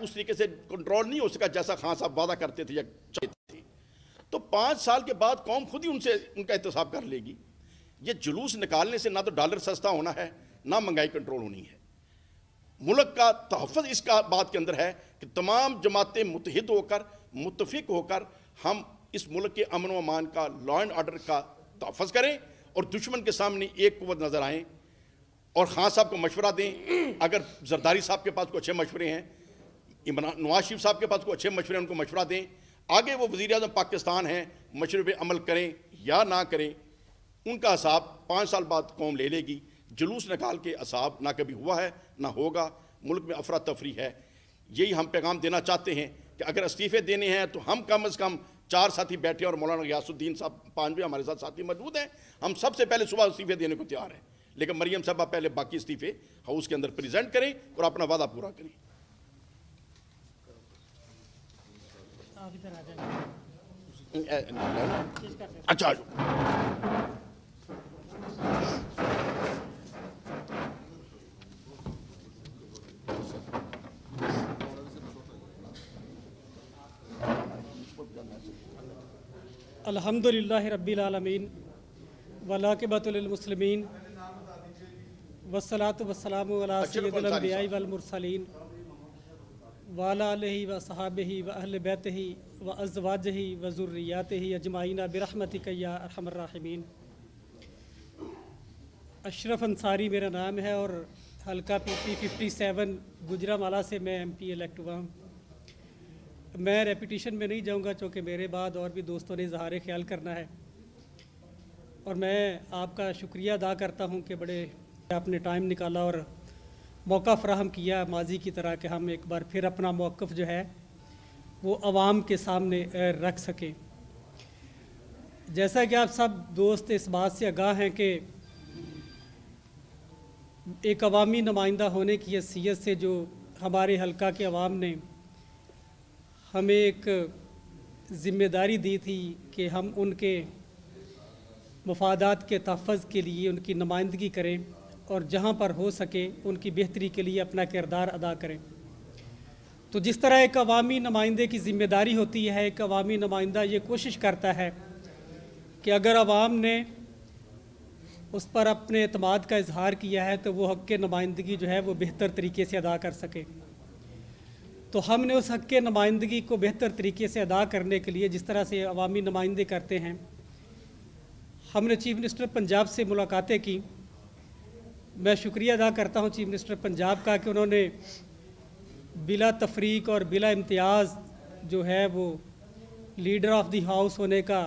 उस तरीके से कंट्रोल नहीं हो सका जैसा खान साहब वादा करते थे या चाहते थे। तो 5 साल के बाद कौम खुद ही उनसे उनका एहतसाब कर लेगी। ये जुलूस निकालने से ना तो डॉलर सस्ता होना है, ना महंगाई कंट्रोल होनी है। मुल्क का तहफ़्फ़ुज़ इस बात के अंदर है कि तमाम जमातें मुत्तहिद होकर, मुत्तफ़िक होकर हम इस मुल्क के अमन व अमान का, लॉ एंड ऑर्डर का तहफ़्फ़ुज़ करें और दुश्मन के सामने एक कुव्वत नज़र आएँ और खान साहब को मशवरा दें। अगर जरदारी साहब के पास कोई अच्छे मशवरे हैं, नवाज शरीफ साहब के पास कोई अच्छे मशवरे हैं, उनको मशवरा दें। आगे वो वज़ीर आज़म पाकिस्तान हैं, मशवरे पे अमल करें या ना करें, उनका हिसाब 5 साल बाद कौम ले लेगी। जुलूस निकाल के हिसाब ना कभी हुआ है ना होगा। मुल्क में अफरा तफरी है। यही हम पैगाम देना चाहते हैं कि अगर इस्तीफ़े देने हैं तो हम कम अज़ कम 4 साथी बैठे और मौलाना गियासुद्दीन साहब 5 हमारे साथ साथी मौजूद हैं। हम सबसे पहले सुबह इस्तीफ़े देने को तैयार हैं, लेकिन मरियम साहब पहले बाकी इस्तीफ़े हाउस के अंदर प्रेजेंट करें और अपना वादा पूरा करें। अच्छा अल्हम्दुलिल्लाहि रब्बिल आलमीन वलाक़िबतुल लिल मुस्लिमीन वस्सलातु वस्सलामु अला सय्यिदिल अंबिया'i वल मुरसलीन व अला आलिहि व सहाबिहि व अहले बैतिहि व अज़वाजिहि व ज़ुर्रिय्यातिहि अजमाइन बिरहमतिक या अरहमर राहिमीन। अशरफ अंसारी मेरा नाम है और हल्का PP 57 गुजरांवाला से मैं MP इलेक्ट हुआ हूँ। मैं रेपिटिशन में नहीं जाऊंगा चूँकि मेरे बाद और भी दोस्तों ने इज़हार ख्याल करना है और मैं आपका शुक्रिया अदा करता हूँ कि बड़े आपने टाइम निकाला और मौका फ़राहम किया माजी की तरह कि हम एक बार फिर अपना मौक़िफ़ जो है वो आवाम के सामने रख सकें। जैसा कि आप सब दोस्त इस बात से आगाह हैं कि एक अवामी नुमाइंदा होने की हैसियत से जो हमारे हल्का के अवाम ने हमें एक ज़िम्मेदारी दी थी कि हम उनके मफादात के तहफ़्फ़ुज़ के लिए उनकी नुमाइंदगी करें और जहाँ पर हो सके उनकी बेहतरी के लिए अपना किरदार अदा करें। तो जिस तरह एक अवामी नुमाइंदे की ज़िम्मेदारी होती है, एक अवामी नुमाइंदा ये कोशिश करता है कि अगर अवाम ने उस पर अपने एतमाद का इजहार किया है तो वो हक़ के नुमाइंदगी जो है वो बेहतर तरीके से अदा कर सके। तो हमने उस हक़ के नुमाइंदगी को बेहतर तरीके से अदा करने के लिए जिस तरह से अवामी नुमाइंदे करते हैं, हमने चीफ़ मिनिस्टर पंजाब से मुलाकातें की। मैं शुक्रिया अदा करता हूँ चीफ़ मिनिस्टर पंजाब का कि उन्होंने बिला तफरीक और बिला इम्तियाज़ जो है वो लीडर ऑफ द हाउस होने का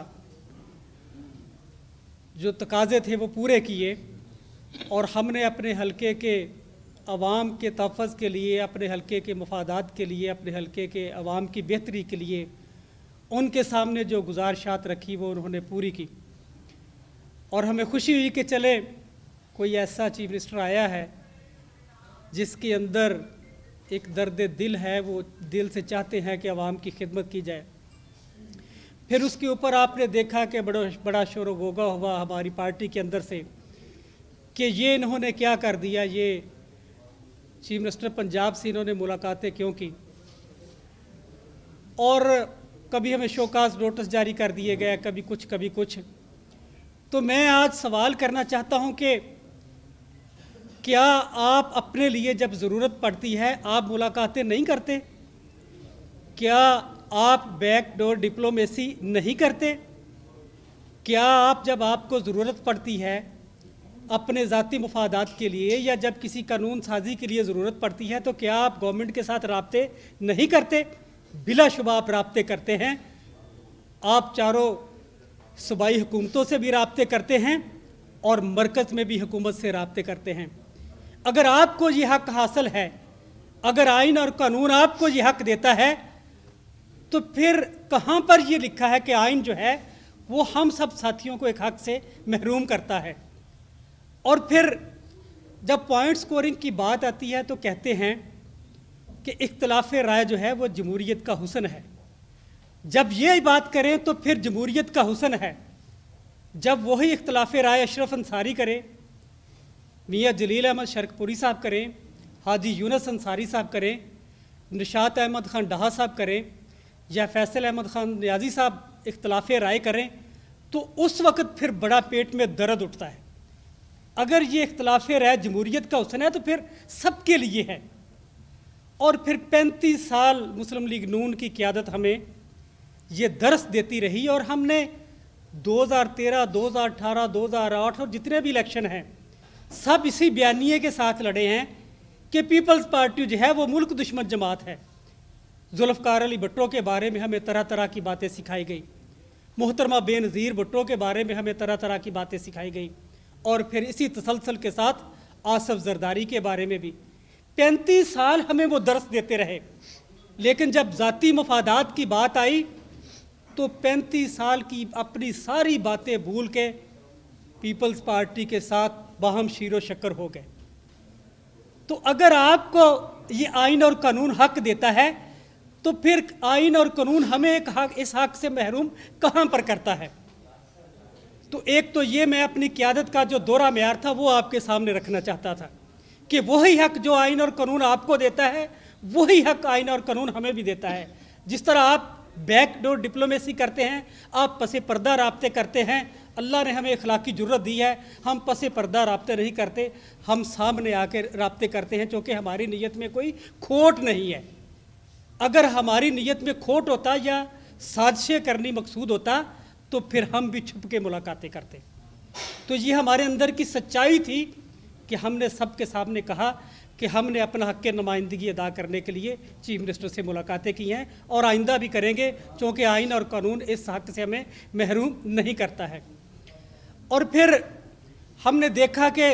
जो तकाज़े थे वो पूरे किए और हमने अपने हलके के अवाम के तहफ़्फ़ुज़ के लिए, अपने हलके के मफादात के लिए, अपने हलके के अवाम की बेहतरी के लिए उनके सामने जो गुज़ारिशात रखी वो उन्होंने पूरी की। और हमें खुशी हुई कि चले कोई ऐसा चीफ़ मिनिस्टर आया है जिसके अंदर एक दर्द दिल है, वो दिल से चाहते हैं कि अवाम की खिदमत की जाए। फिर उसके ऊपर आपने देखा कि बड़ा शोर गोगा हुआ हमारी पार्टी के अंदर से कि ये इन्होंने क्या कर दिया, ये चीफ मिनिस्टर पंजाब से इन्होंने मुलाकातें क्यों की, और कभी हमें शोकाज नोटिस जारी कर दिए गए, कभी कुछ। तो मैं आज सवाल करना चाहता हूं कि क्या आप अपने लिए जब ज़रूरत पड़ती है आप मुलाकातें नहीं करते? क्या आप बैकडोर डिप्लोमेसी नहीं करते? क्या आप जब आपको ज़रूरत पड़ती है अपने ज़ाती मफादात के लिए या जब किसी कानून साजी के लिए ज़रूरत पड़ती है तो क्या आप गवर्नमेंट के साथ राब्ते नहीं करते? बिलाशुबा आप राब्ते करते हैं। आप चारों सूबाई हुकूमतों से भी राब्ते करते हैं और मरकज़ में भी हुकूमत से राब्ते करते हैं। अगर आपको ये हक़ हासिल है, अगर आइन और कानून आपको ये हक़ देता है, तो फिर कहाँ पर ये लिखा है कि आइन जो है वो हम सब साथियों को एक हक़ से महरूम करता है? और फिर जब पॉइंट स्कोरिंग की बात आती है तो कहते हैं कि इख्तिलाफ राय जो है वो जमहूरियत का हुस्न है। जब ये बात करें तो फिर जमहूरियत का हुस्न है जब वही इख्तिलाफ राय अशरफ अंसारी करें, मियाँ जलील अहमद शरकपुरी साहब करें, हाजी यूनुस अंसारी साहब करें, निशात अहमद ख़ान डाहा साहब करें या फैसल अहमद ख़ान नियाज़ी साहब इख्तलाफ राय करें, तो उस वक्त फिर बड़ा पेट में दर्द उठता है। अगर ये इख्तलाफ राय जमहूरियत का हुस्न है तो फिर सबके लिए है। और फिर 35 साल मुस्लिम लीग नून की क़यादत हमें ये दर्स देती रही, और हमने 2013, 2018, 2008 और जितने भी इलेक्शन हैं सब इसी बयानिए के साथ लड़े हैं कि पीपल्स पार्टी जो है वो मुल्क दुश्मन जमात है। जुल्फ़कार अली भुट्टो के बारे में हमें तरह तरह की बातें सिखाई गई, मोहतरमा बेनज़ीर भुट्टो के बारे में हमें तरह तरह की बातें सिखाई गई, और फिर इसी तसलसल के साथ आसफ जरदारी के बारे में भी 35 साल हमें वो दर्स देते रहे। लेकिन जब ज़ाती मफादात की बात आई तो 35 साल की अपनी सारी बातें भूल के पीपल्स पार्टी के साथ बाहम शीरो शक्कर हो गए। तो अगर आपको ये आइन और कानून हक देता है तो फिर आइन और कानून हमें एक हक, इस हक से महरूम कहाँ पर करता है? तो एक तो ये मैं अपनी क़यादत का जो दोहरा मेयार था वो आपके सामने रखना चाहता था कि वही हक जो आइन और कानून आपको देता है वही हक आइन और कानून हमें भी देता है। जिस तरह आप बैकडोर डिप्लोमेसी करते हैं, आप पसे पर्दा राब्ते करते हैं, अल्लाह ने हमें अखलाकी जुर्रत दी है, हम पसे पर्दा राब्ते नहीं करते, हम सामने आकर राब्ते करते हैं, क्योंकि हमारी नीयत में कोई खोट नहीं है। अगर हमारी नीयत में खोट होता या साजिशें करनी मकसूद होता तो फिर हम भी छुप के मुलाकातें करते। तो ये हमारे अंदर की सच्चाई थी कि हमने सबके सामने कहा कि हमने अपना हक़ नुमाइंदगी अदा करने के लिए चीफ मिनिस्टर से मुलाकातें की हैं और आइंदा भी करेंगे, क्योंकि आइन और कानून इस हक़ से हमें महरूम नहीं करता है। और फिर हमने देखा कि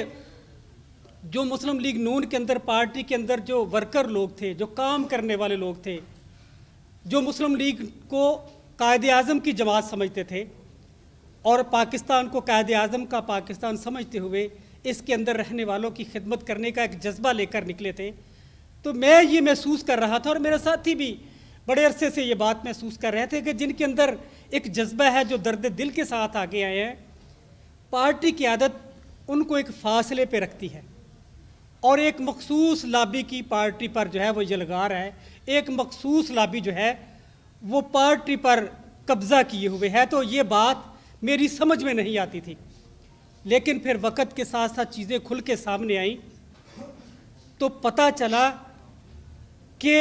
जो मुस्लिम लीग नून के अंदर, पार्टी के अंदर जो वर्कर लोग थे, जो काम करने वाले लोग थे, जो मुस्लिम लीग को कायदे आज़म की जमात समझते थे और पाकिस्तान को कायदे आज़म का पाकिस्तान समझते हुए इसके अंदर रहने वालों की खिदमत करने का एक जज्बा लेकर निकले थे। तो मैं ये महसूस कर रहा था और मेरे साथी भी बड़े अरसे से ये बात महसूस कर रहे थे कि जिनके अंदर एक जज्बा है, जो दर्द दिल के साथ आगे आए हैं, पार्टी की आदत उनको एक फासले पे रखती है और एक मखसूस लाबी की पार्टी पर जो है वो यलगार है, एक मखसूस लाबी जो है वो पार्टी पर कब्ज़ा किए हुए है। तो ये बात मेरी समझ में नहीं आती थी, लेकिन फिर वक़्त के साथ साथ चीज़ें खुल के सामने आई तो पता चला कि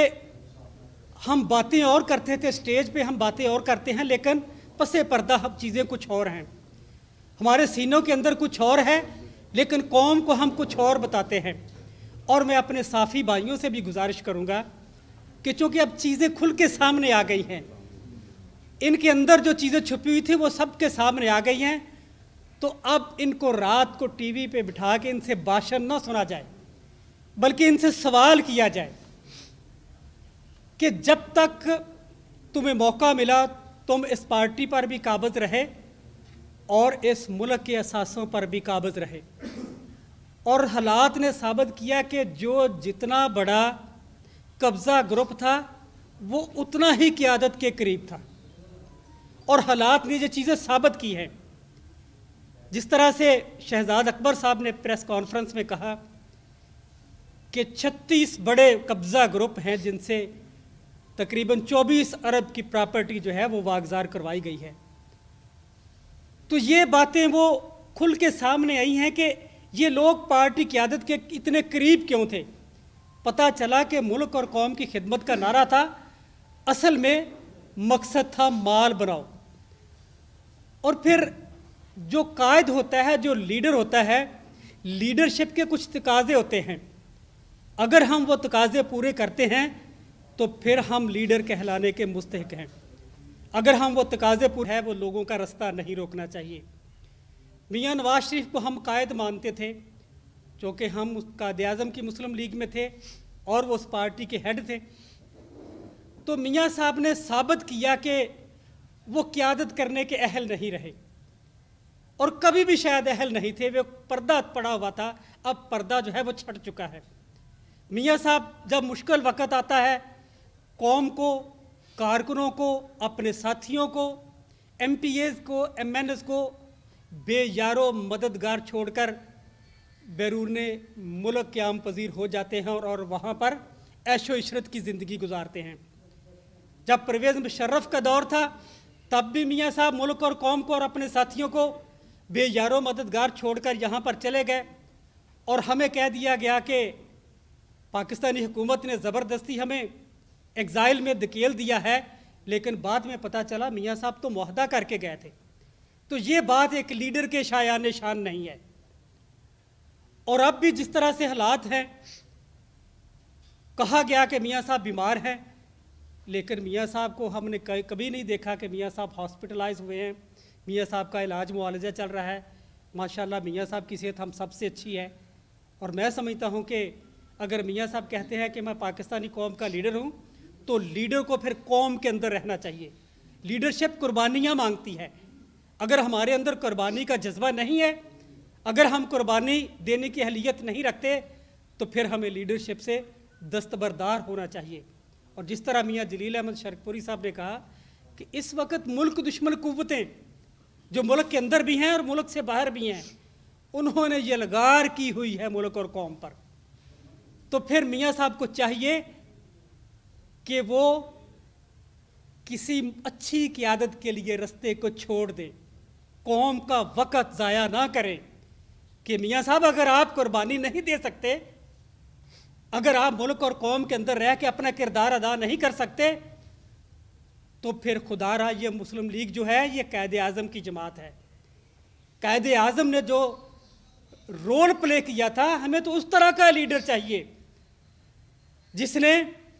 हम बातें और करते थे, स्टेज पे हम बातें और करते हैं, लेकिन पसे पर्दा हम चीज़ें कुछ और हैं। हमारे सीनों के अंदर कुछ और है, लेकिन कौम को हम कुछ और बताते हैं। और मैं अपने साफ़ी भाइयों से भी गुजारिश करूँगा कि चूँकि अब चीज़ें खुल के सामने आ गई हैं, इनके अंदर जो चीज़ें छुपी हुई थी वो सबके सामने आ गई हैं, तो अब इनको रात को टीवी पे बिठा के इनसे भाषण ना सुना जाए, बल्कि इनसे सवाल किया जाए कि जब तक तुम्हें मौका मिला तुम इस पार्टी पर भी काबिज रहे और इस मुल्क के असासों पर भी काबिज रहे। और हालात ने साबित किया कि जो जितना बड़ा कब्ज़ा ग्रुप था वो उतना ही क़यादत के करीब था, और हालात ने ये चीज़ें साबित की हैं। जिस तरह से शहजाद अकबर साहब ने प्रेस कॉन्फ्रेंस में कहा कि 36 बड़े कब्ज़ा ग्रुप हैं जिनसे तकरीबन 24 अरब की प्रॉपर्टी जो है वो वागजार करवाई गई है। तो ये बातें वो खुल के सामने आई हैं कि ये लोग पार्टी क़यादत के इतने करीब क्यों थे। पता चला कि मुल्क और कौम की खिदमत का नारा था, असल में मकसद था माल बनाओ। और फिर जो कायद होता है, जो लीडर होता है, लीडरशिप के कुछ तकाज़े होते हैं, अगर हम वो तकाज़े पूरे करते हैं तो फिर हम लीडर कहलाने के मुस्तहिक हैं। अगर हम वो तकाज़े पूरे हैं, वो लोगों का रास्ता नहीं रोकना चाहिए। मियाँ नवाज शरीफ को हम कायद मानते थे, क्योंकि हम कायदे आज़म की मुस्लिम लीग में थे और वो उस पार्टी के हेड थे। तो मियाँ साहब ने साबित किया कि वो क़यादत करने के अहल नहीं रहे और कभी भी शायद अहल नहीं थे। वो पर्दा पड़ा हुआ था, अब पर्दा जो है वो छट चुका है। मियाँ साहब जब मुश्किल वक़्त आता है, कौम को, कारकुनों को, अपने साथियों को, MPAs को, MNs को बेयारो मददगार छोड़कर बैरून मुल्क क़याम पजीर हो जाते हैं और वहाँ पर ऐशो इशरत की ज़िंदगी गुजारते हैं। जब परवेज़ मुशर्रफ का दौर था तब भी मियाँ साहब मुल्क और कौम को और अपने साथियों को बेयारो मददगार छोड़कर यहाँ पर चले गए और हमें कह दिया गया कि पाकिस्तानी हुकूमत ने ज़बरदस्ती हमें एग्ज़ाइल में धकेल दिया है, लेकिन बाद में पता चला मियाँ साहब तो मुआहदा करके गए थे। तो ये बात एक लीडर के शायान शान नहीं है। और अब भी जिस तरह से हालात हैं, कहा गया कि मियाँ साहब बीमार हैं, लेकिन मियाँ साहब को हमने कभी नहीं देखा कि मियाँ साहब हॉस्पिटलाइज हुए हैं। मियाँ साहब का इलाज मुआलजा चल रहा है। माशाल्लाह मियाँ साहब की सेहत हम सबसे अच्छी है। और मैं समझता हूँ कि अगर मियाँ साहब कहते हैं कि मैं पाकिस्तानी कौम का लीडर हूँ, तो लीडर को फिर कौम के अंदर रहना चाहिए। लीडरशिप कुर्बानियाँ मांगती है। अगर हमारे अंदर कुर्बानी का जज्बा नहीं है, अगर हम कुर्बानी देने की अहलियत नहीं रखते, तो फिर हमें लीडरशिप से दस्तबरदार होना चाहिए। और जिस तरह मियाँ जलील अहमद शरकपुरी साहब ने कहा कि इस वक्त मुल्क दुश्मन कुव्वतें जो मुल्क के अंदर भी हैं और मुल्क से बाहर भी हैं, उन्होंने यलगार की हुई है मुल्क और कौम पर। तो फिर मियाँ साहब को चाहिए कि वो किसी अच्छी क़यादत के लिए रास्ते को छोड़ दें, कौम का वक़्त ज़ाया ना करें कि मियाँ साहब अगर आप कुर्बानी नहीं दे सकते, अगर आप मुल्क और कौम के अंदर रह के अपना किरदार अदा नहीं कर सकते, तो फिर खुदारा ये मुस्लिम लीग जो है ये कायदे आज़म की जमात है। कायदे आज़म ने जो रोल प्ले किया था, हमें तो उस तरह का लीडर चाहिए जिसने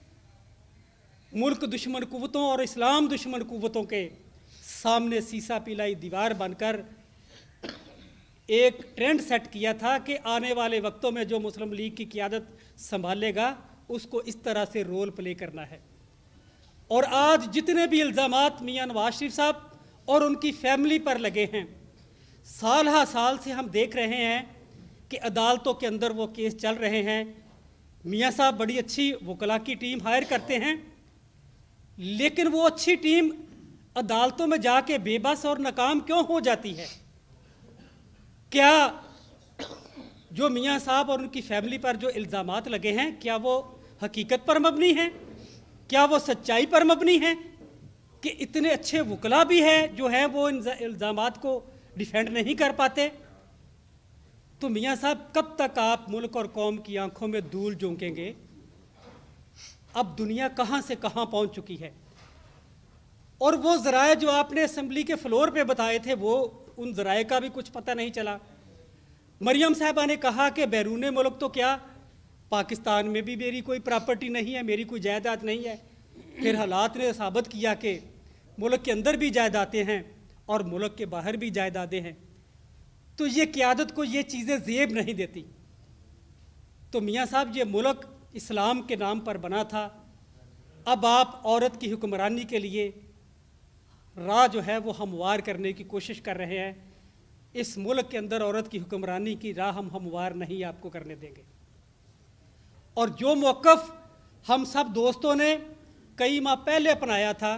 मुल्क दुश्मन कुव्वतों और इस्लाम दुश्मन कुव्वतों के सामने सीसा पिलाई दीवार बनकर एक ट्रेंड सेट किया था कि आने वाले वक्तों में जो मुस्लिम लीग की क़यादत संभालेगा उसको इस तरह से रोल प्ले करना है। और आज जितने भी इल्ज़ामात मियाँ नवाज शरीफ साहब और उनकी फैमिली पर लगे हैं, साल हा साल से हम देख रहे हैं कि अदालतों के अंदर वो केस चल रहे हैं। मियाँ साहब बड़ी अच्छी वकला की टीम हायर करते हैं, लेकिन वो अच्छी टीम अदालतों में जाके बेबस और नाकाम क्यों हो जाती है? क्या जो मियाँ साहब और उनकी फैमिली पर जो इल्ज़ामात लगे हैं, क्या वो हकीकत पर मबनी हैं? क्या वो सच्चाई पर मबनी हैं? कि इतने अच्छे वकला भी हैं जो हैं वो इन इल्ज़ामात को डिफेंड नहीं कर पाते? तो मियाँ साहब कब तक आप मुल्क और कौम की आंखों में धूल झोंकेंगे? अब दुनिया कहाँ से कहाँ पहुँच चुकी है। और वो ज़राए जो आपने असम्बली के फ्लोर पे बताए थे, वो उन ज़राए का भी कुछ पता नहीं चला। मरियम साहबा ने कहा कि बैरून मुल्क तो क्या, पाकिस्तान में भी मेरी कोई प्रॉपर्टी नहीं है, मेरी कोई जायदाद नहीं है। फिर हालात ने साबित किया कि मुल्क के अंदर भी जायदादें हैं और मुल्क के बाहर भी जायदादें हैं। तो ये क़यादत को ये चीज़ें ज़ेब नहीं देती। तो मियाँ साहब ये मुल्क इस्लाम के नाम पर बना था, अब आप औरत की हुक्मरानी के लिए राह जो है वो हमवार करने की कोशिश कर रहे हैं। इस मुल्क के अंदर औरत की हुक्मरानी की राह हम हमवार नहीं आपको करने देंगे। और जो मौक़िफ़ हम सब दोस्तों ने कई माह पहले अपनाया था,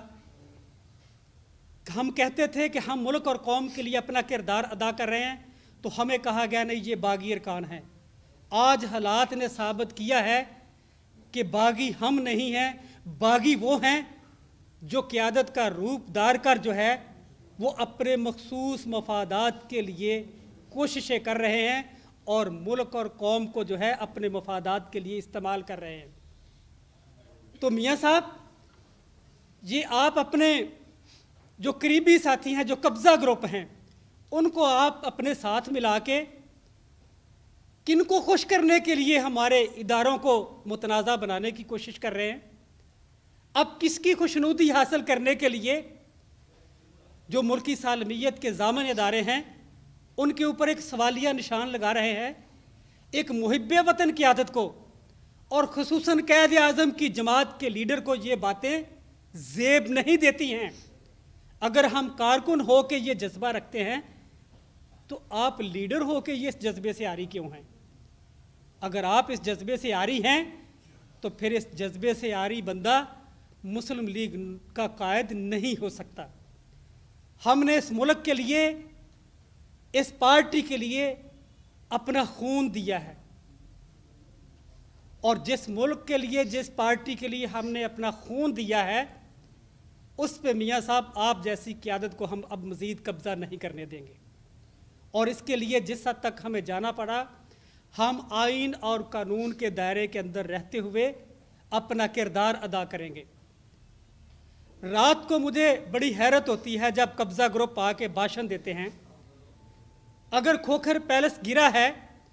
हम कहते थे कि हम मुल्क और कौम के लिए अपना किरदार अदा कर रहे हैं, तो हमें कहा गया नहीं ये बागी अरकान हैं। आज हालात ने साबित किया है कि बागी हम नहीं हैं, बागी वो हैं जो क़यादत का रूप धार कर जो है वो अपने मखसूस मफादात के लिए कोशिशें कर रहे हैं और मुल्क और कौम को जो है अपने मफादात के लिए इस्तेमाल कर रहे हैं। तो मियाँ साहब, ये आप अपने जो करीबी साथी हैं, जो कब्ज़ा ग्रुप हैं, उनको आप अपने साथ मिला के किनको खुश करने के लिए हमारे इदारों को मुतनाज़ा बनाने की कोशिश कर रहे हैं? अब किसकी खुशनुदी हासिल करने के लिए जो मुल्की सालमियत के ज़ामन इदारे हैं उनके ऊपर एक सवालिया निशान लगा रहे हैं? एक मुहिब्बे वतन की आदत को और खुसूसन क़ायदे आज़म की जमात के लीडर को ये बातें ज़ेब नहीं देती हैं। अगर हम कारकुन हो के ये जज्बा रखते हैं तो आप लीडर हो के ये इस जज्बे से आरी क्यों हैं? अगर आप इस जज्बे से आरी हैं तो फिर इस जज्बे से आरी बंदा मुस्लिम लीग का कायद नहीं हो सकता। हमने इस मुल्क के लिए, इस पार्टी के लिए अपना खून दिया है। और जिस मुल्क के लिए, जिस पार्टी के लिए हमने अपना खून दिया है, उस पे मियाँ साहब आप जैसी क़यादत को हम अब मज़ीद कब्ज़ा नहीं करने देंगे। और इसके लिए जिस हद तक हमें जाना पड़ा, हम आइन और कानून के दायरे के अंदर रहते हुए अपना किरदार अदा करेंगे। रात को मुझे बड़ी हैरत होती है जब कब्ज़ा ग्रुप आके भाषण देते हैं। अगर खोखर पैलेस गिरा है,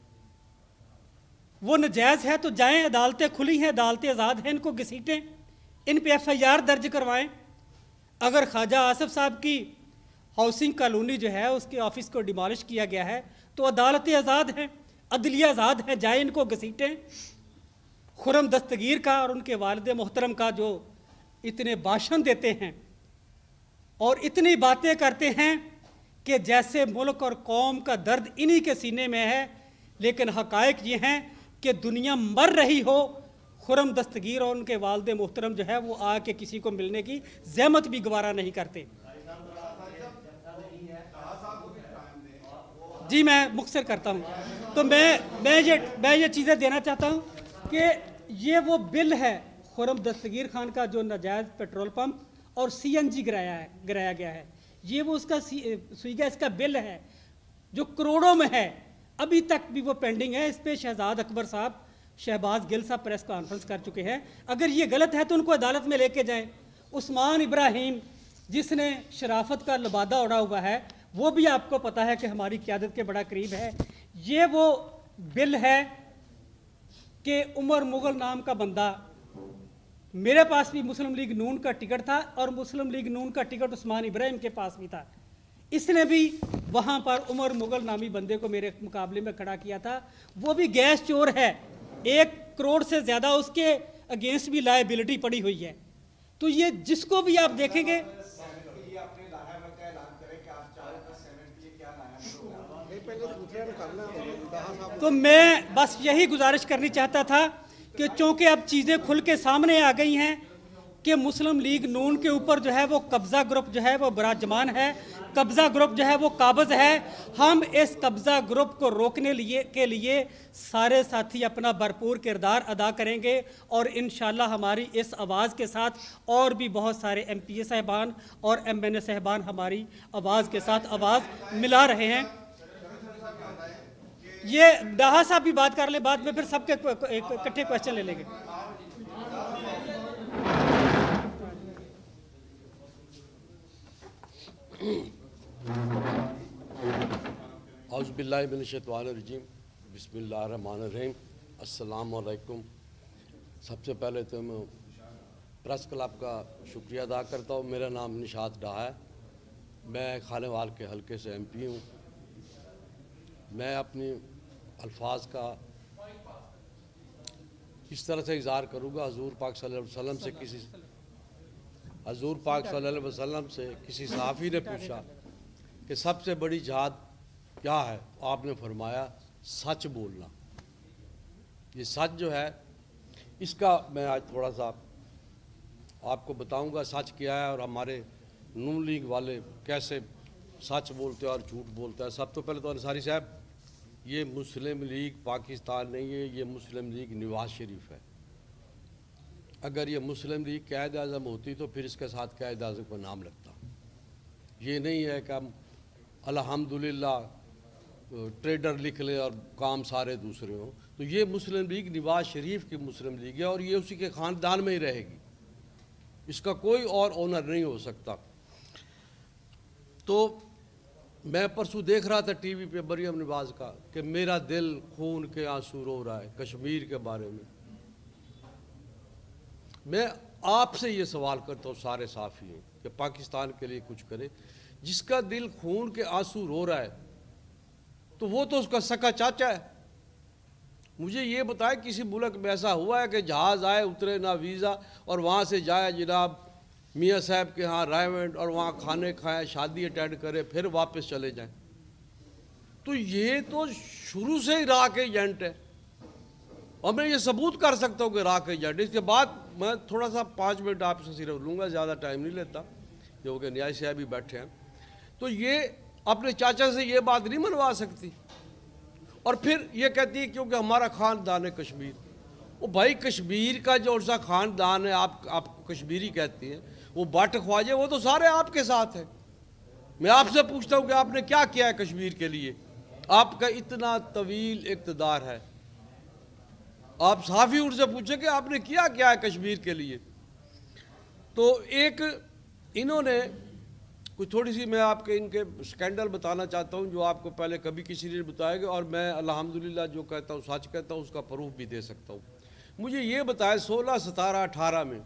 वो नजायज़ है, तो जाएं, अदालतें खुली हैं, अदालतें आज़ाद हैं, इनको घसीटें, इन पे FIR दर्ज करवाएं। अगर ख्वाजा आसिफ साहब की हाउसिंग कॉलोनी जो है उसके ऑफिस को डिमॉलिश किया गया है, तो अदालतें आज़ाद हैं, अदलिया आज़ाद है, जाए इनको घसीटें। खुरम दस्तगीर का और उनके वालिद मोहतरम का जो इतने भाषण देते हैं और इतनी बातें करते हैं कि जैसे मुल्क और कौम का दर्द इन्हीं के सीने में है, लेकिन हक़ाइक़ ये हैं कि दुनिया मर रही हो, खुरम दस्तगीर और उनके वालिद मोहतरम जो है वो आके किसी को मिलने की ज़हमत भी गवारा नहीं करते। जी मैं मुख्तसर करता हूँ। तो मैं ये चीज़ें देना चाहता हूँ कि ये वो बिल है खुरम दस्तगीर खान का जो नाजायज़ पेट्रोल पंप और CNG गिराया गया है, ये वो उसका सुई गैस का बिल है जो करोड़ों में है, अभी तक भी वो पेंडिंग है। इस पर शहजाद अकबर साहब, शहबाज गिल साहब प्रेस कॉन्फ्रेंस कर चुके हैं। अगर ये गलत है तो उनको अदालत में लेके जाएं। उस्मान इब्राहिम जिसने शराफत का लबादा उड़ा हुआ है, वो भी आपको पता है कि हमारी क़यादत के बड़ा करीब है। ये वो बिल है कि उमर मुगल नाम का बंदा, मेरे पास भी मुस्लिम लीग नून का टिकट था और मुस्लिम लीग नून का टिकट उस्मान इब्राहिम के पास भी था, इसने भी वहाँ पर उमर मुगल नामी बंदे को मेरे मुकाबले में खड़ा किया था। वो भी गैस चोर है, 1 करोड़ से ज़्यादा उसके अगेंस्ट भी लायबिलिटी पड़ी हुई है। तो ये जिसको भी आप देखेंगे, तो मैं बस यही गुजारिश करनी चाहता था कि चूँकि अब चीज़ें खुल के सामने आ गई हैं कि मुस्लिम लीग नून के ऊपर जो है वो कब्ज़ा ग्रुप जो है वो विराजमान है, कब्ज़ा ग्रुप जो है वो काबिज़ है। हम इस कब्ज़ा ग्रुप को रोकने के लिए सारे साथी अपना भरपूर किरदार अदा करेंगे और इंशाअल्लाह हमारी इस आवाज़ के साथ और भी बहुत सारे MPA साहिबान और MNA साहिबान हमारी आवाज़ के साथ आवाज़ मिला रहे हैं। ये डाहा साहब भी बात कर ले, बाद में फिर सबके इकट्ठे क्वेश्चन ले लेंगे। औज़ुबिल्लाहि मिनश्शैतानिर्रजीम, बिस्मिल्लाहिर्रहमानिर्रहीम, अस्सलामु अलैकुम। सबसे पहले तो मैं प्रेस क्लब का शुक्रिया अदा करता हूँ। मेरा नाम निशात डाहा है, मैं खानेवाल के हलके से MP हूँ। मैं अपनी अल्फाज का इस तरह से इज़हार करूँगा, हज़ूर पाक सल्लल्लाहु अलैहि वसल्लम से किसी सहाफ़ी ने पूछा कि सबसे बड़ी जिहाद क्या है, आपने फरमाया सच बोलना। ये सच जो है, इसका मैं आज थोड़ा सा आपको बताऊंगा सच क्या है और हमारे नून लीग वाले कैसे सच बोलते हैं और झूठ बोलते हैं। सब तो पहले तो अंसारी साहब, ये मुस्लिम लीग पाकिस्तान नहीं है, ये मुस्लिम लीग नवाज शरीफ है। अगर ये मुस्लिम लीग क़ायद आज़म होती तो फिर इसके साथ क़ायद आज़म का नाम लगता। ये नहीं है कि हम अल्हम्दुलिल्लाह ट्रेडर लिख लें और काम सारे दूसरे हों। तो ये मुस्लिम लीग नवाज शरीफ की मुस्लिम लीग है और ये उसी के ख़ानदान में ही रहेगी, इसका कोई और ओनर नहीं हो सकता। तो मैं परसों देख रहा था TV पे मरियम नवाज़ का कि मेरा दिल खून के आंसू रो रहा है कश्मीर के बारे में। मैं आपसे ये सवाल करता हूँ सारे साफ़ी हैं कि पाकिस्तान के लिए कुछ करे। जिसका दिल खून के आंसू रो रहा है तो वो तो उसका सका चाचा है। मुझे ये बताए किसी मुल्क में ऐसा हुआ है कि जहाज़ आए, उतरे ना वीज़ा और वहाँ से जाए जनाब मियाँ साहब के यहाँ रायवेंट और वहाँ खाने खाएं, शादी अटेंड करें, फिर वापस चले जाएं? तो ये तो शुरू से ही राह के एजेंट है और मैं ये सबूत कर सकता हूँ कि राह के एजेंट। इसके बाद मैं थोड़ा सा 5 मिनट आपसे सिर्फ लूँगा, ज़्यादा टाइम नहीं लेता क्योंकि न्याय साहब भी बैठे हैं। तो ये अपने चाचा से ये बात नहीं मनवा सकती और फिर ये कहती है क्योंकि हमारा ख़ानदान है कश्मीर। वो भाई कश्मीर का जो सा ख़ानदान है, आप कश्मीरी कहती हैं, वो भट्ट ख्वाजा, वो तो सारे आपके साथ हैं। मैं आपसे पूछता हूँ कि आपने क्या किया है कश्मीर के लिए? आपका इतना तवील इक़्तिदार है, आप साफ़ी उनसे पूछे कि आपने किया क्या है कश्मीर के लिए। तो एक इन्होंने कुछ थोड़ी सी मैं आपके इनके स्कैंडल बताना चाहता हूँ जो आपको पहले कभी किसी ने बताएगा, और मैं अल्हम्दुलिल्लाह जो कहता हूँ सच कहता हूँ, उसका प्रूफ भी दे सकता हूँ। मुझे ये बताया 16, 17, 18 में,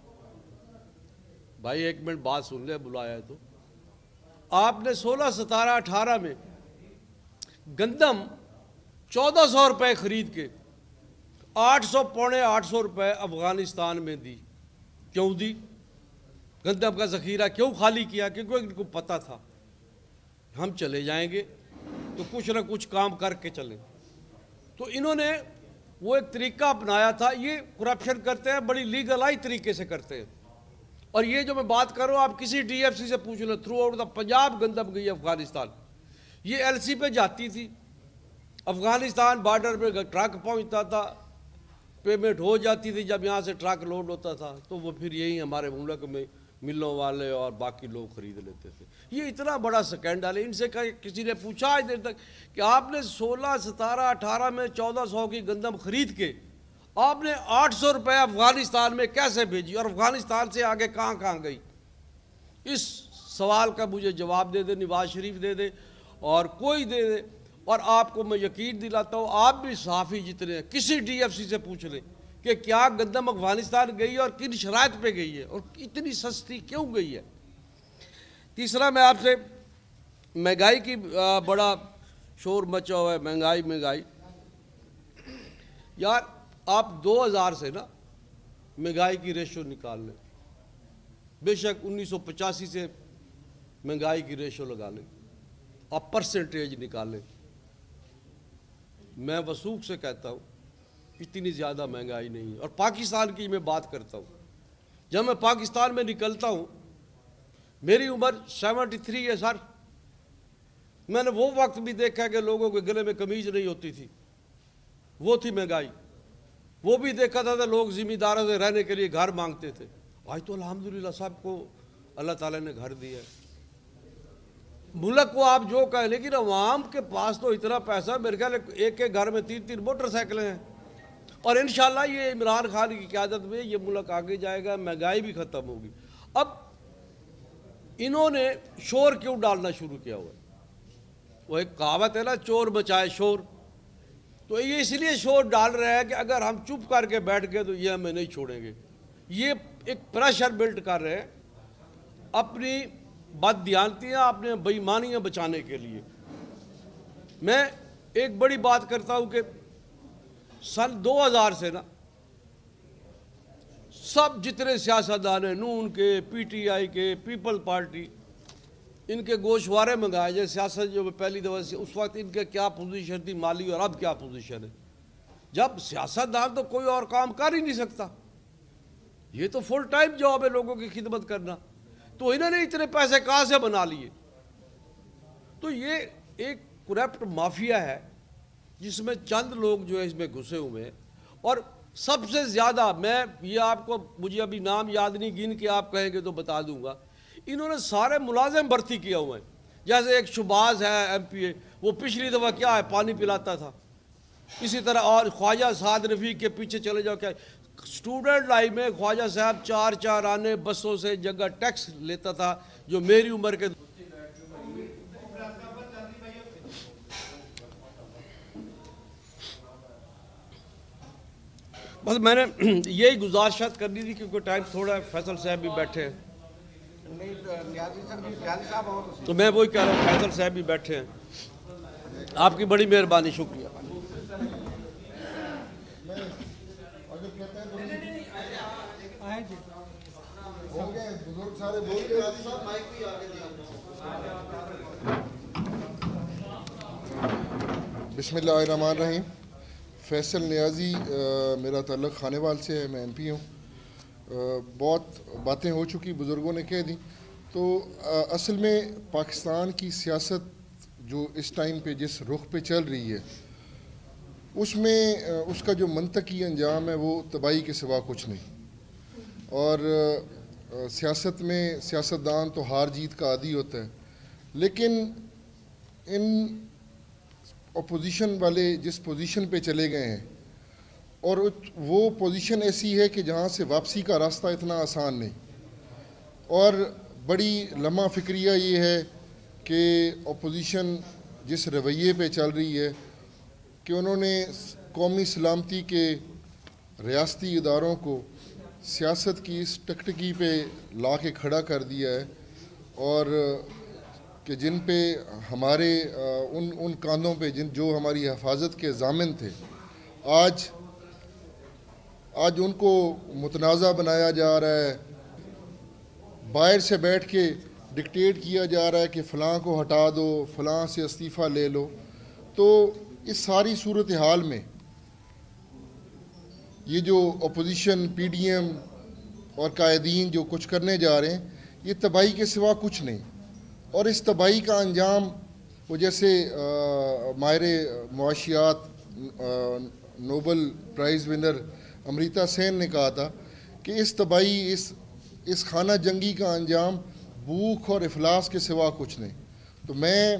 भाई एक मिनट बात सुन ले, बुलाया है तो, आपने 16, 17, 18 में गंदम 1400 रुपये खरीद के 800, पौने 800 रुपये अफ़गानिस्तान में दी। क्यों दी? गंदम का ज़ख़ीरा क्यों खाली किया? क्योंकि इनको पता था हम चले जाएंगे तो कुछ ना कुछ काम करके चलें। तो इन्होंने वो एक तरीका अपनाया था। ये करप्शन करते हैं, बड़ी लीगलाइज तरीके से करते हैं। और ये जो मैं बात कर रहा हूँ, आप किसी DFC से पूछ लें, थ्रू आउट द पंजाब गंदम गई अफ़गानिस्तान। ये LC पे जाती थी, अफ़गानिस्तान बॉर्डर पे ट्रक पहुँचता था, पेमेंट हो जाती थी। जब यहाँ से ट्रक लोड होता था तो वो फिर यही हमारे मुल्क में मिलों वाले और बाकी लोग खरीद लेते थे। ये इतना बड़ा स्कैंडल है। इनसे किसी ने पूछा आज देर तक कि आपने 16, 17, 18 में 1400 की गंदम खरीद के आपने 800 रुपये अफ़गानिस्तान में कैसे भेजी, और अफ़गानिस्तान से आगे कहाँ कहाँ गई? इस सवाल का मुझे जवाब दे दे, नवाज शरीफ दे दे और कोई दे दे। और आपको मैं यकीन दिलाता हूँ, आप भी सहाफ़ी जितने हैं, किसी DFC से पूछ लें कि क्या गंदम अफ़गानिस्तान गई और किन शराइत पे गई है और इतनी सस्ती क्यों गई है। तीसरा, मैं आपसे महंगाई की बड़ा शोर मचा हुआ है, महंगाई यार, आप 2000 से ना महंगाई की रेशो निकाल लें, बेशक 1985 से महंगाई की रेशो लगा लें, आप परसेंटेज निकालें। मैं वसूख से कहता हूँ इतनी ज़्यादा महंगाई नहीं है। और पाकिस्तान की मैं बात करता हूँ, जब मैं पाकिस्तान में निकलता हूँ, मेरी उम्र 73 है सर। मैंने वो वक्त भी देखा कि लोगों के गले में कमीज नहीं होती थी, वो थी महंगाई। वो भी देखा था लोग ज़िम्मेदारों से रहने के लिए घर मांगते थे। आज तो अल्हम्दुलिल्लाह सबको अल्लाह ताला ने घर दिया है। मुल्क को आप जो कहें, लेकिन अवाम के पास तो इतना पैसा, मेरे ख्याल एक घर में 3-3 मोटरसाइकिलें हैं। और इंशाल्लाह ये इमरान खान की क़यादत में ये मुल्क आगे जाएगा, महंगाई भी ख़त्म होगी। अब इन्होंने शोर क्यों डालना शुरू किया हुआ? वो एक कहावत है ना, चोर मचाए शोर। तो ये इसलिए शोर डाल रहे हैं कि अगर हम चुप करके बैठ गए तो ये हमें नहीं छोड़ेंगे। ये एक प्रेशर बिल्ड कर रहे हैं अपनी बददियानतियाँ, अपने बेईमानियाँ बचाने के लिए। मैं एक बड़ी बात करता हूँ कि सन 2000 से ना सब जितने सियासतदान हैं, नून के, PTI के, पीपल पार्टी, इनके गोशवारे मंगाए जाए। सियासत जो पहली दफ़ा से, उस वक्त इनके क्या पोजीशन थी माली और अब क्या पोजीशन है। जब सियासतदान तो कोई और काम कर ही नहीं सकता, ये तो फुल टाइम जॉब है लोगों की खिदमत करना। तो इन्होंने इतने पैसे कहाँ से बना लिए? तो ये एक करप्ट माफिया है जिसमें चंद लोग जो है इसमें घुसे हुए हैं। और सबसे ज़्यादा, मैं ये आपको, मुझे अभी नाम याद नहीं, गिन के आप कहेंगे तो बता दूंगा, इन्होंने सारे मुलाजिम भर्ती किया हुए हैं। जैसे एक शुबाज है MPA, वो पिछली दफ़ा क्या है पानी पिलाता था। इसी तरह और ख्वाजा साद रफ़ीक के पीछे चले जाओ, क्या स्टूडेंट लाइफ में ख्वाजा साहब 4-4 आने बसों से जगह टैक्स लेता था, जो मेरी उम्र के बस मैंने यही गुजारिश करनी थी क्योंकि टाइम थोड़ा है। फैसल साहब भी बैठे हैं, तो मैं वही कह रहा हूँ, फैसल साहब भी बैठे हैं। आपकी बड़ी मेहरबानी, शुक्रिया। बिस्मिल्लाहिर्रहमानिर्रहीम। फैसल नियाज़ी, मेरा ताल्लुक़ खानेवाल से है, मैं MP हूँ। बहुत बातें हो चुकी, बुज़ुर्गों ने कह दी। तो असल में पाकिस्तान की सियासत जो इस टाइम पे जिस रुख पे चल रही है, उसमें उसका जो मंतकी अंजाम है वो तबाही के सिवा कुछ नहीं। और सियासत में सियासतदान तो हार जीत का आदी होता है, लेकिन इन अपोजिशन वाले जिस पोजीशन पे चले गए हैं और वो पोजीशन ऐसी है कि जहाँ से वापसी का रास्ता इतना आसान नहीं। और बड़ी लम्हा फिक्रिया ये है कि अपोजिशन जिस रवैये पे चल रही है कि उन्होंने कौमी सलामती के रियासती इदारों को सियासत की इस टकटकी पे ला के खड़ा कर दिया है, और कि जिन पे हमारे उन कांधों पे जो हमारी हिफाजत के ज़ामिन थे, आज उनको मुतनाज़ा बनाया जा रहा है। बाहर से बैठ के डिक्टेट किया जा रहा है कि फ़लाँ को हटा दो, फ़लाँ से इस्तीफ़ा ले लो। तो इस सारी सूरत हाल में ये जो अपोजिशन PDM और कायदीन जो कुछ करने जा रहे हैं, ये तबाही के सिवा कुछ नहीं। और इस तबाही का अंजाम वो जैसे माहिर मुआशियात Nobel prize winner Amartya Sen ने कहा था कि इस तबाही इस खाना जंगी का अंजाम भूख और इफलास के सिवा कुछ नहीं। तो मैं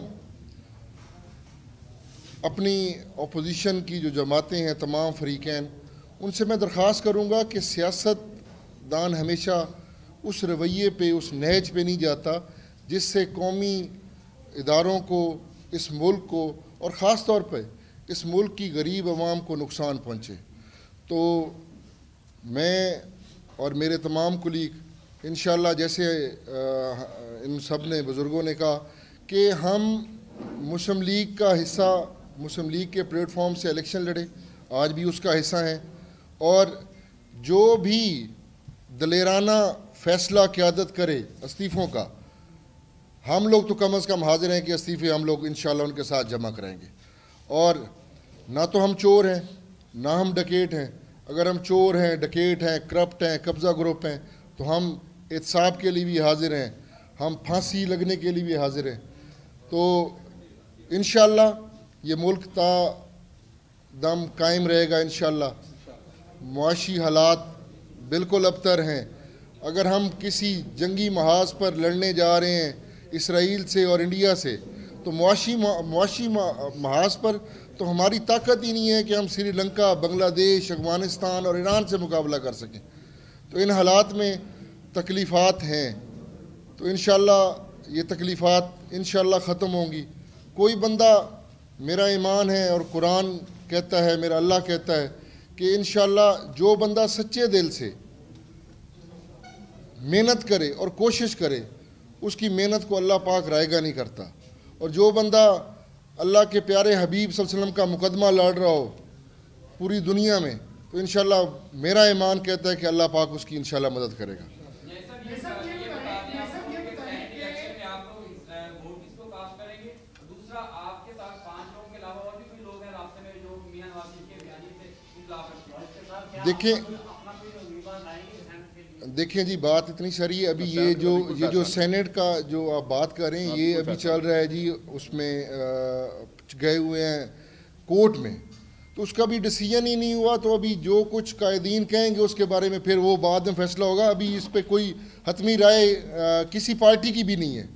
अपनी अपोजिशन की जो जमातें हैं, तमाम फरीक़ैन, उनसे मैं दरख्वास्त करूँगा कि सियासतदान हमेशा उस रवैये पे, उस नहज पे नहीं जाता जिससे कौमी इदारों को, इस मुल्क को और ख़ास तौर पे इस मुल्क की गरीब आवाम को नुकसान पहुँचे। तो मैं और मेरे तमाम कुलीग इंशाअल्लाह, जैसे इन सब ने बुज़ुर्गों ने कहा कि हम मुस्लिम लीग का हिस्सा, मुस्लिम लीग के प्लेटफॉर्म से इलेक्शन लड़े, आज भी उसका हिस्सा हैं। और जो भी दलेराना फ़ैसला क़यादत करे इस्तीफ़ों का, हम लोग तो कम अज़ कम हाजिर हैं कि इस्तीफ़े हम लोग इंशाअल्लाह उनके साथ जमा कराएंगे। और ना तो हम चोर हैं, ना हम डकैत हैं। अगर हम चोर हैं, डकैत हैं, करप्ट हैं, कब्ज़ा ग्रुप हैं, तो हम एहतसाब के लिए भी हाजिर हैं, हम फांसी लगने के लिए भी हाजिर हैं। तो इंशाअल्लाह ये मुल्क ता दम कायम रहेगा इंशाअल्लाह। मुआशी हालात बिल्कुल अबतर हैं। अगर हम किसी जंगी महाज पर लड़ने जा रहे हैं इसराइल से और इंडिया से, तो मुआशी महाज पर तो हमारी ताकत ही नहीं है कि हम श्रीलंका, बांग्लादेश, अफगानिस्तान और ईरान से मुकाबला कर सकें। तो इन हालात में तकलीफ़ात हैं, तो इंशाअल्लाह ये तकलीफ़ात इंशाअल्लाह ख़त्म होंगी। कोई बंदा, मेरा ईमान है और कुरान कहता है, मेरा अल्लाह कहता है कि इंशाअल्लाह जो बंदा सच्चे दिल से मेहनत करे और कोशिश करे, उसकी मेहनत को अल्लाह पाक रायगा नहीं करता। और जो बंदा अल्लाह के प्यारे हबीब सल्लल्लाहु अलैहि वसल्लम का मुकदमा लड़ रहा हो पूरी दुनिया में, तो इंशाअल्लाह मेरा ईमान कहता है कि अल्लाह पाक उसकी इंशाअल्लाह मदद करेगा। देखें जी, बात इतनी सारी है। अभी ये जो सेनेट का जो आप बात कर रहे हैं, ये अभी चल रहा है जी, उसमें गए हुए हैं कोर्ट में, तो उसका भी डिसीजन ही नहीं हुआ। तो अभी जो कुछ कायदीन कहेंगे उसके बारे में फिर वो बाद में फैसला होगा। अभी इस पर कोई हतमी राय किसी पार्टी की भी नहीं है।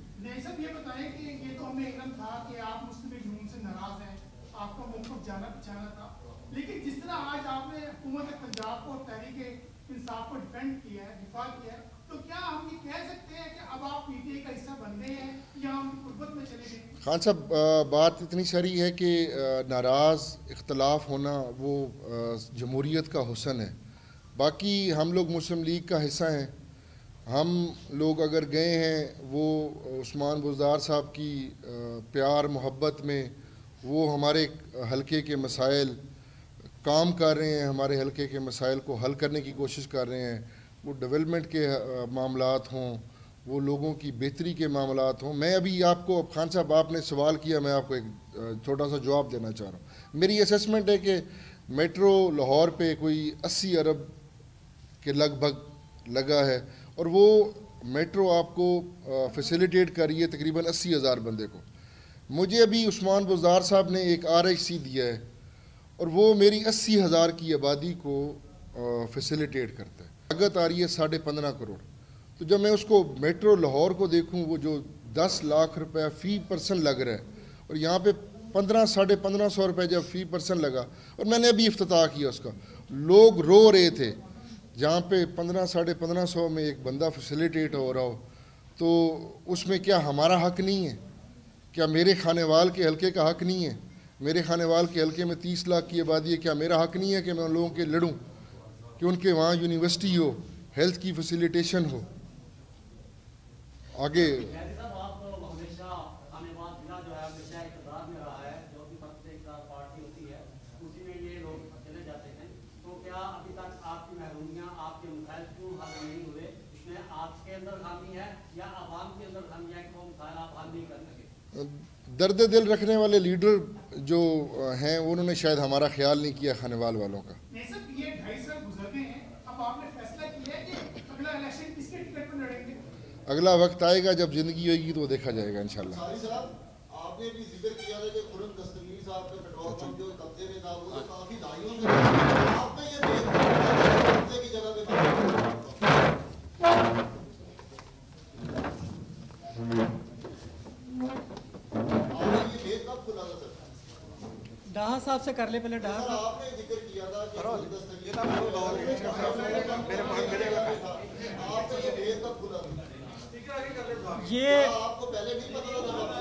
खान साहब, बात इतनी सारी है कि नाराज़ इख्तलाफ होना वो जमहूरियत का हुस्न है। बाकी हम लोग मुस्लिम लीग का हिस्सा हैं। हम लोग अगर गए हैं वो उस्मान बुज़दार साहब की प्यार मोहब्बत में, वो हमारे हलके के मसाइल काम कर रहे हैं, हमारे हलके के मसाइल को हल करने की कोशिश कर रहे हैं। वो डेवलपमेंट के मामलात हों, वो लोगों की बेहतरी के मामलात हों। मैं अभी आपको, खान साहब आपने सवाल किया, मैं आपको एक छोटा सा जवाब देना चाह रहा हूँ। मेरी असेसमेंट है कि मेट्रो लाहौर पे कोई 80 अरब के लगभग लगा है, और वो मेट्रो आपको फैसिलिटेट कर रही है तकरीबन 80,000 बंदे को। मुझे अभी उस्मान बुज़दार साहब ने एक RHC दिया है, और वो मेरी 80,000 की आबादी को फैसिलिटेट करता है। लागत आ रही है 15.5 करोड़। तो जब मैं उसको मेट्रो लाहौर को देखूं, वो जो 10 लाख रुपए फ़ी पर्सन लग रहा है, और यहाँ पे 1500-1550 रुपये जब फ़ी पर्सन लगा, और मैंने अभी इफ्तिताह किया उसका, लोग रो रहे थे। जहाँ पे 1500-1550 में एक बंदा फैसिलिटेट हो रहा हो, तो उसमें क्या हमारा हक नहीं है? क्या मेरे खानेवाल के हलके का हक नहीं है? मेरे खानेवाल के हलके में 30 लाख की आबादी है, क्या मेरा हक नहीं है कि मैं उन लोगों के लड़ूं कि उनके वहाँ यूनिवर्सिटी हो, हेल्थ की फैसिलिटेशन हो? आगे दर्द दिल रखने वाले लीडर जो हैं, उन्होंने शायद हमारा ख्याल नहीं किया खानेवाल वालों का। ये 2.5 साल गुजर गए हैं, अब आपने फैसला किया है कि अगला इलेक्शन किसके टिकट पर लड़ेंगे? अगला वक्त आएगा जब जिंदगी होगी तो देखा जाएगा इंशाल्लाह। आपने भी जिक्र किया था कि खुरम दस्तगीर साहब का पेट्रोल पंप जो कब्जे में था, वो तो काफी दाइयों से आपने ये कब्जे की जगह पे डाहा साहब से कर ले पहले। डाहा साहब, आपने जिक्र किया था कि आपने ये भेद कब खुला था? ये आपको पहले नहीं पता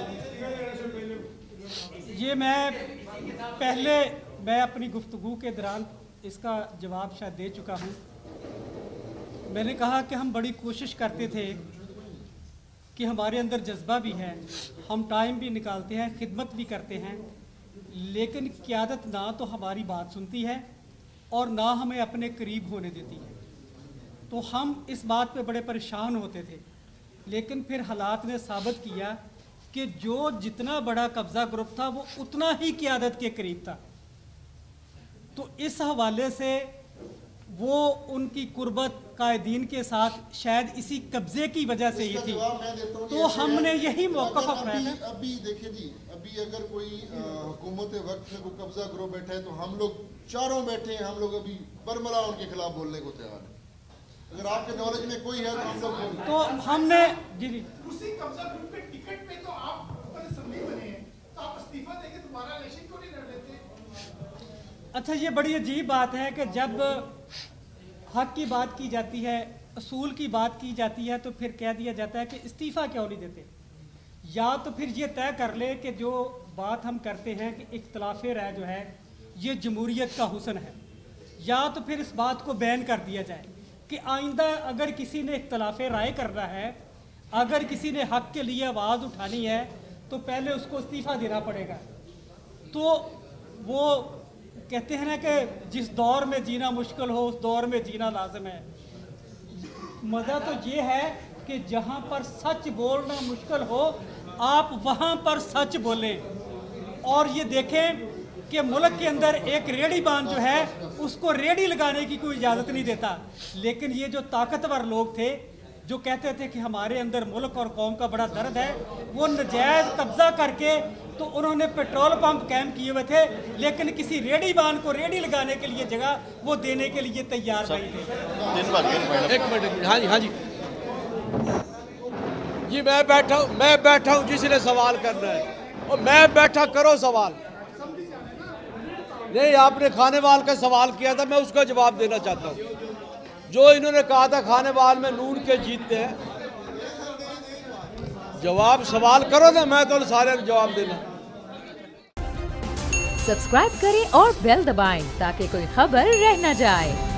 था? मैं अपनी गुफ्तगू के दौरान इसका जवाब शायद दे चुका हूँ। मैंने कहा कि हम बड़ी कोशिश करते थे कि हमारे अंदर जज्बा भी है, हम टाइम भी निकालते हैं, खिदमत भी करते हैं, लेकिन क़यादत ना तो हमारी बात सुनती है और ना हमें अपने करीब होने देती है। तो हम इस बात पे बड़े परेशान होते थे, लेकिन फिर हालात ने साबित किया कि जो जितना बड़ा कब्ज़ा ग्रुप था वो उतना ही क़यादत के करीब था। तो इस हवाले से वो उनकी कुर्बत कायदीन के साथ शायद इसी कब्ज़े की वजह से ही थी। तो हमने यही मौक़िफ़ अपनाया था। अभी देखिए जी, अभी अगर कोई हुकूमत वक्त में कोई कब्जा ग्रुप बैठा है तो हम लोग चारों बैठे हैं, हम लोग अभी बरमला उनके खिलाफ बोलने को तैयार है। अगर आपके नॉलेज में कोई है तो हम लोग तो हमने जी उसी कब्जा ग्रुप के टिकट पे तो आप ऊपर असेंबली बने हैं, तो आप इस्तीफा देके दोबारा इलेक्शन क्यों नहीं लड़ लेते? अच्छा, ये बड़ी अजीब बात है कि जब हक की बात की जाती है, असूल की बात की जाती है, तो फिर कह दिया जाता है कि इस्तीफ़ा क्यों नहीं देते। या तो फिर ये तय कर ले कि जो बात हम करते हैं कि इख्तलाफ राय जो है ये जमहूरियत का हुस्न है, या तो फिर इस बात को बैन कर दिया जाए कि आइंदा अगर किसी ने इख्तलाफ राय करना है, अगर किसी ने हक के लिए आवाज़ उठानी है, तो पहले उसको इस्तीफ़ा देना पड़ेगा। तो वो कहते हैं ना कि जिस दौर में जीना मुश्किल हो उस दौर में जीना लाजम है। मज़ा तो ये है कि जहाँ पर सच बोलना मुश्किल हो आप वहाँ पर सच बोलें। और ये देखें कि मुल्क के अंदर एक रेहड़ीबान जो है उसको रेहड़ी लगाने की कोई इजाज़त नहीं देता, लेकिन ये जो ताकतवर लोग थे जो कहते थे कि हमारे अंदर मुल्क और कौम का बड़ा दर्द है, वो नजायज़ कब्जा करके तो उन्होंने पेट्रोल पंप कैंप किए हुए थे, लेकिन किसी रेहड़ीबान को रेहड़ी लगाने के लिए जगह वो देने के लिए तैयार नहीं थे। एक मिनट, हाँ जी हाँ जी जी, मैं बैठा हूँ जिसने सवाल करना है, और मैं बैठा, करो सवाल। नहीं, आपने खानेवाल का सवाल किया था, मैं उसका जवाब देना चाहता हूँ। जो इन्होंने कहा था खानेवाल में नून के जीतते हैं, जवाब सवाल करो ना, मैं तो सारे जवाब देना। सब्सक्राइब करें और बेल दबाएं ताकि कोई खबर रह न जाए।